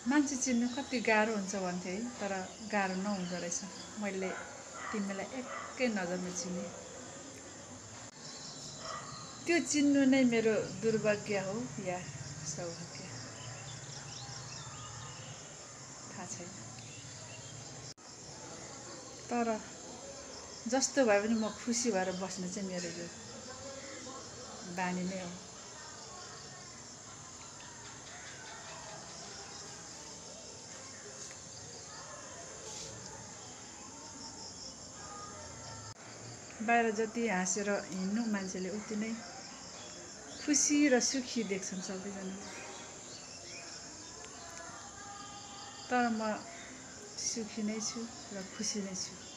मान्छे चिन्नु कति गाह्रो हुन्छ भन्थे है, तर गाह्रो नहुँदो रहेछ। मैले तिमीलाई एकै नजरमा चिने। त्यो चिन्नु नै मेरो दुर्भाग्य हो या सौभाग्य, थाहा छैन। तर जस्तो भए पनि म खुसी भएर बस्नु चाहिँ मेरो यो बानी नै हो। बाहिर जति हाँसेर हिँड्नु मान्छेले उति नै खुसी र सुखी देख्छन् सबैजना। तर म सुखी नै छु र खुसी नै छु।